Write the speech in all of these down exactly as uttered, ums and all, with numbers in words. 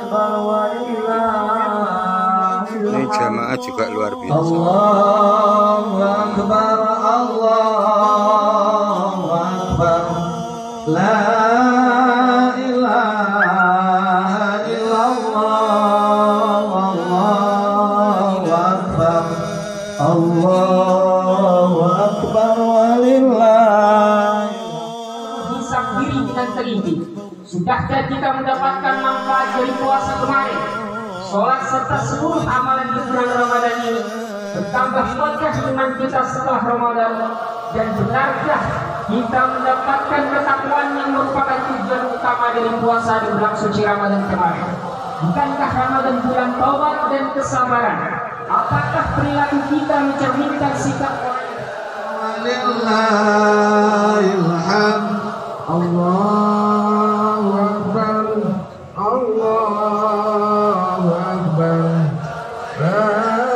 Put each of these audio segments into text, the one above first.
Ini jamaah juga luar biasa. Allahu Akbar, Allahu Akbar, la ilaha illallah, Allahu Akbar, Allahu Akbar walillah. Hisab diri dengan teliti. Sudahkah kita mendapatkan manfaat dari puasa kemarin? Sholat serta seluruh amalan di bulan Ramadan ini bertambah kuatkah iman kita setelah Ramadan? Dan benarkah kita mendapatkan ketakwaan yang merupakan tujuan utama dari puasa di bulan suci Ramadan kemarin? Bukankah Ramadan bulan taubat dan kesabaran? Apakah perilaku kita mencerminkan sikap orang? Walillahil hamd. Allahu Akbar, Allahu Akbar, la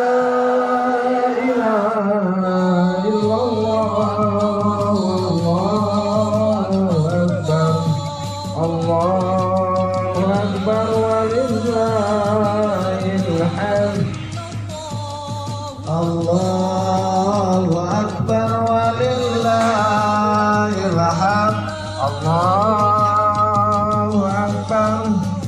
ilaha illallah, Allahu Akbar, Allahu Akbar walillahil hamd. Allahu Akbar walillahil hamd. Allahu Akbar,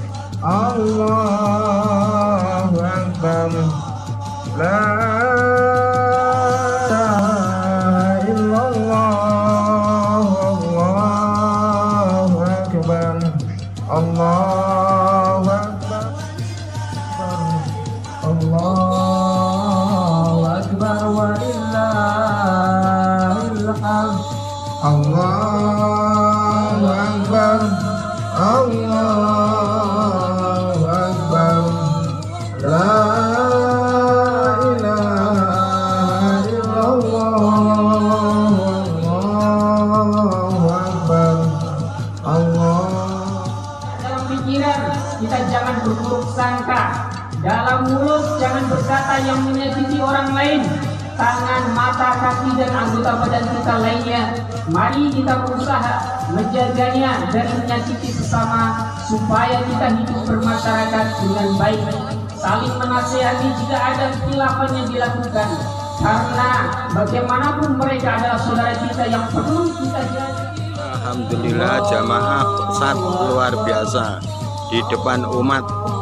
Allahu Akbar, la ilaha illallah, Allahu Akbar, Allahu Akbar, Allahu Akbar walillahil hamd. Allahu Akbar, Allahu Akbar, la ilaha illallah, Allahu Akbar, Allah. Dalam pikiran kita jangan berburuk sangka, dalam mulut jangan berkata yang menyakiti orang lain. Tangan, mata, kaki, dan anggota badan kita lainnya, mari kita berusaha menjaganya dari menyakiti sesama supaya kita hidup bermasyarakat dengan baik, saling menasihati jika ada khilafan yang dilakukan, karena bagaimanapun mereka adalah saudara kita yang perlu kita jaga. Alhamdulillah jamaah saat luar biasa di depan umat.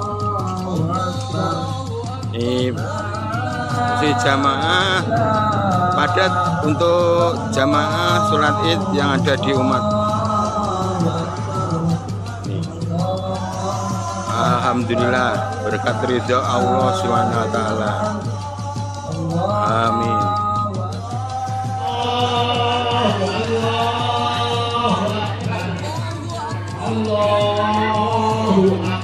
Ini si jamaah padat untuk jamaah sholat id yang ada di umat. Alhamdulillah berkat ridho Allah subhanahu wa taala. Amin. Allah